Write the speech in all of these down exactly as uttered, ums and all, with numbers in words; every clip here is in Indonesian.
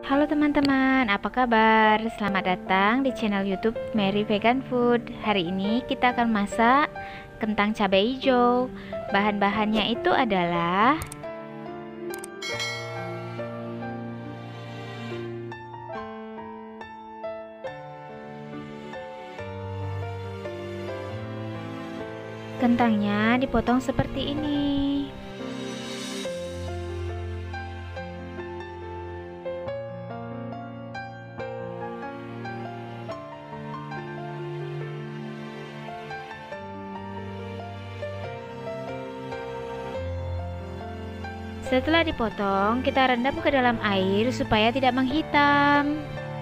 Halo teman-teman, apa kabar? Selamat datang di channel YouTube Mary Vegan Food. Hari ini kita akan masak kentang cabai hijau. Bahan-bahannya itu adalah kentangnya dipotong seperti ini. Setelah dipotong, kita rendam ke dalam air supaya tidak menghitam.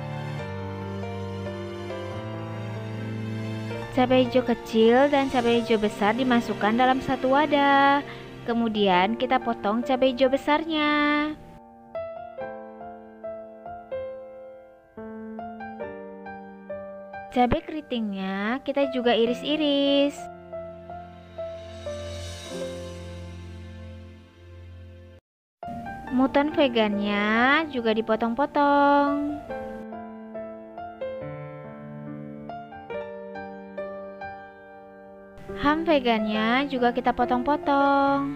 Cabai hijau kecil dan cabai hijau besar dimasukkan dalam satu wadah. Kemudian kita potong cabai hijau besarnya. Cabai keritingnya kita juga iris-iris. Muton vegannya juga dipotong-potong. Ham vegannya juga kita potong-potong.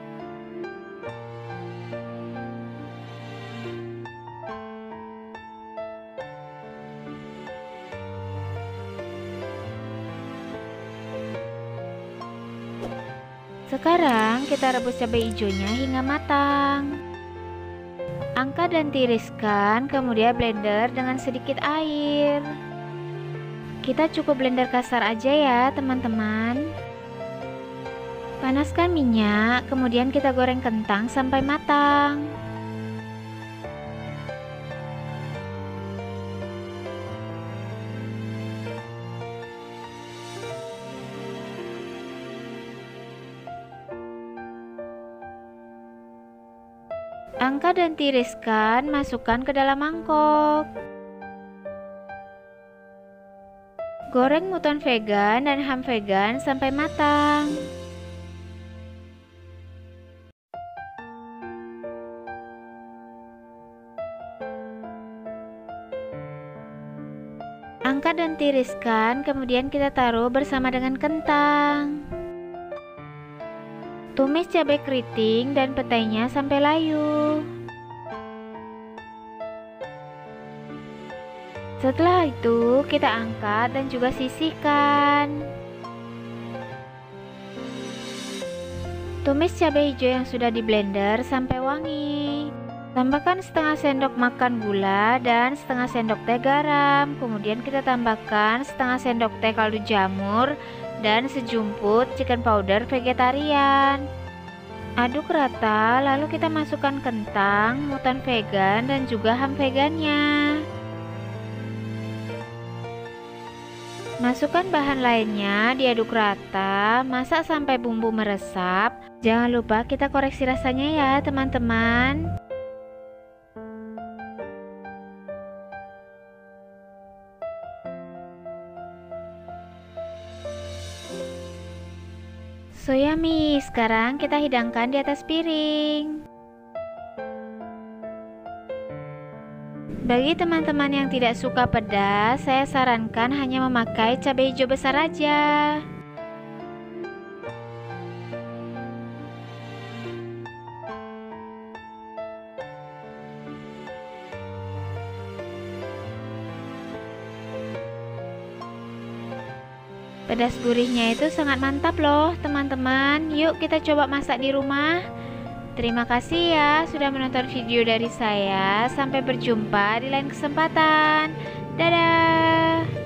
Sekarang kita rebus cabai hijaunya hingga matang. Angkat dan tiriskan, kemudian blender dengan sedikit air. Kita cukup blender kasar aja ya teman-teman. Panaskan minyak, kemudian kita goreng kentang sampai matang. Angkat dan tiriskan, masukkan ke dalam mangkok. Goreng muton vegan dan ham vegan sampai matang. Angkat dan tiriskan, kemudian kita taruh bersama dengan kentang. Tumis cabai keriting dan petainya sampai layu. Setelah itu kita angkat dan juga sisihkan. Tumis cabai hijau yang sudah di blender sampai wangi. Tambahkan setengah sendok makan gula dan setengah sendok teh garam. Kemudian kita tambahkan setengah sendok teh kaldu jamur dan sejumput chicken powder vegetarian. Aduk rata, lalu kita masukkan kentang, muton vegan dan juga ham vegannya. Masukkan bahan lainnya, diaduk rata, masak sampai bumbu meresap. Jangan lupa kita koreksi rasanya ya teman-teman. So yummy, sekarang kita hidangkan di atas piring. Bagi teman-teman yang tidak suka pedas, saya sarankan hanya memakai cabai hijau besar aja. Pedas gurihnya itu sangat mantap loh teman-teman. Yuk kita coba masak di rumah. Terima kasih ya sudah menonton video dari saya. Sampai berjumpa di lain kesempatan. Dadah.